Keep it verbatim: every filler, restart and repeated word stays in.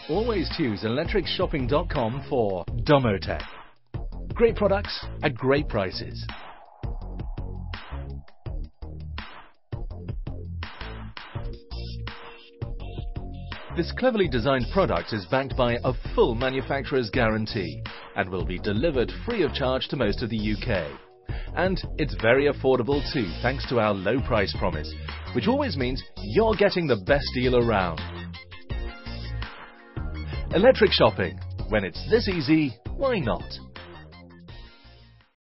always choose electric shopping dot com for Domotec. Great products at great prices. This cleverly designed product is backed by a full manufacturer's guarantee and will be delivered free of charge to most of the U K. And it's very affordable too, thanks to our low price promise, which always means you're getting the best deal around. Electric shopping. When it's this easy, why not?